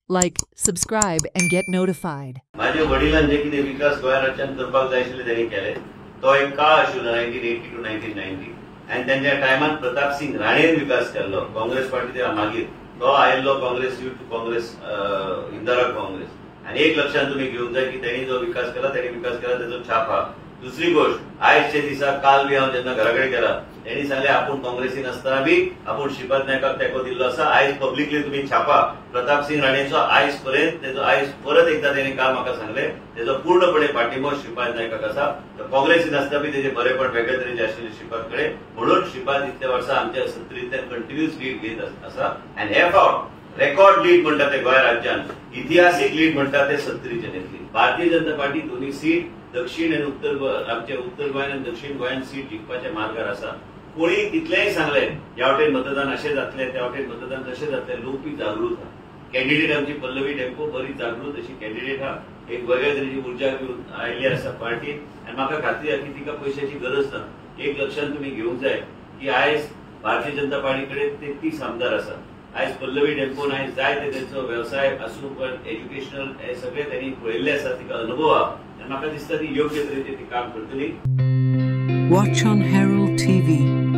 Like, subscribe, and get notified. माझे वडिलांनी जे कितें विकास गोंय राज्यांत करपाक जाय आशिल्ले त्यांनी केले तो एक काळ आशिल्लो 1980 to 1990 आनी त्यांच्या टायमान प्रताप सिंग राणेन विकास केल्लो काँग्रेस पार्टी मागीर तो आयिल्लो काँग्रेस युथ काँग्रेस इंदिरा काँग्रेस आनी एक लक्षात तुम्ही घेवंक जाय की त्यांनी जो विकास केला तेजो छाप हा. दुसरी गोष्ट आयजचे दिसा काल बी हांव जेन्ना घरा कडेन गेला त्यांनी सांगले आपूण काँग्रेसीन आसतना बी आपूण श्रीपाद नायकाक तेंको दिल्लो आसा. आयज पब्लिकली तुम्ही छापा प्रताप सिंग राणेचो आयज पर्यंत तेजो आयज परत एकदा त्यांनी काल म्हाका सांगले तेजो पूर्णपणे पाठिंबो श्रीपाद नायकाक आसा. काँग्रेसीन आसतना बी तेजे बरेपण वेगळे तरेचे आशिल्ले श्रीपाद कडेन म्हणून श्रीपाद इतल्या वर्सां आमच्या सत्तरींतल्यान कंटिन्युअस लीड घेत आसा आनी हे फावट रेकॉर्ड लीड म्हणटा ते गोंय राज्यांत इतिहासीक लीड म्हणटा ते सत्तरीचे घेतली. भारतीय जनता पार्टी दोन्ही सीट दक्षिण आणि उत्तर आमच्या उत्तर गोंयान आणि दक्षिण गोंयान सीट जिखपाच्या मार्गार आसा. कोणी कितलेंय सांगले ह्या वाटेन मतदान अशें जातलें त्या वाटेन मतदान तशें जातलें लोक बी जागृत हा. कॅन्डिडेट आमची पल्लवी टेम्पो बरी जागृत अशी कॅन्डिडेट हा. एक वेगळ्या तरेची उर्जा घेवन आयिल्ली आसा पार्टीन आनी म्हाका खात्री आसा की तिका पयशांची गरज ना. एक लक्षात तुम्ही घेवंक जाय की आयज भारतीय जनता पार्टी कडेन 33 आमदार आसा. आयज पल्लवी टेम्पोन आयज जाय ते त्यांचो व्यवसाय आसूं पण एज्युकेशनल हे सगळे त्यांनी पळयल्ले आसा तिका अनुभव हा आनी म्हाका दिसता ती योग्य तरेचे ती काम करतली. Watch on Herald TV.